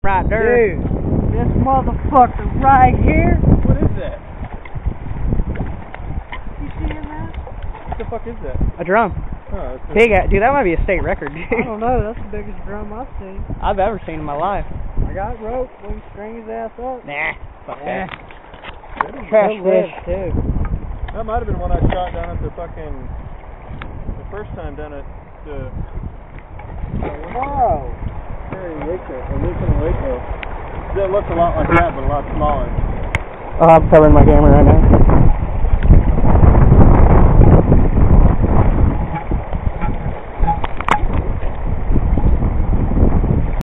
Right there. Dude, this motherfucker right here. What is that? You seeing that? What the fuck is that? A drum. Oh, that's Big, dude, that might be a state record, dude. I don't know. That's the biggest drum I've seen. I've ever seen in my life. I got rope. We can string his ass up. Nah. Fuck that. Trash fish too. That might have been one I shot down at the first time down at the Tomorrow. here in Waco, in Waco. It looks a lot like that, but a lot smaller. Oh, I'm covering my camera right now.